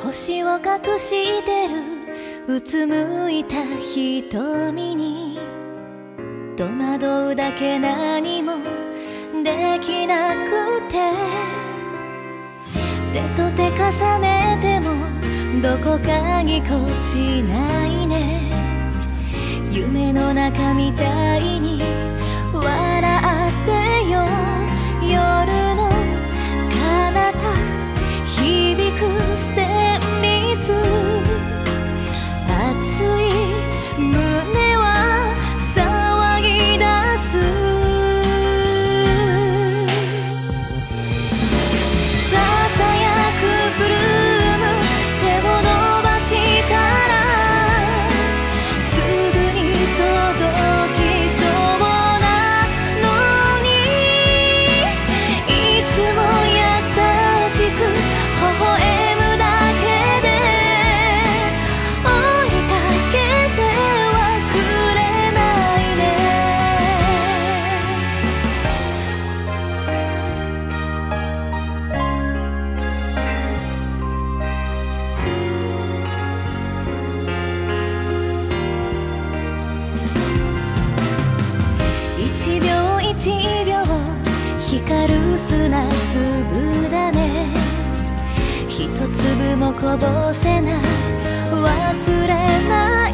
星を隠してるうつむいた瞳に戸惑うだけ、何もできなくて、手と手重ねてもどこかぎこちないね。夢の中みたいに笑ってよ、夜の彼方響く旋律、熱い胸は騒ぎ出す。ささやくブルーム、手を伸ばしたらすぐに届きそうなのに、いつも優しく微笑むだけで追いかけてはくれないね。一秒一秒光る砂粒だね。一粒もこぼせない、忘れない、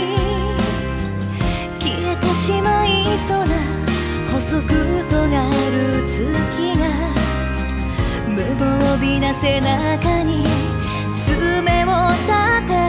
消えてしまいそうな細く尖る月が無防備な背中に爪を立て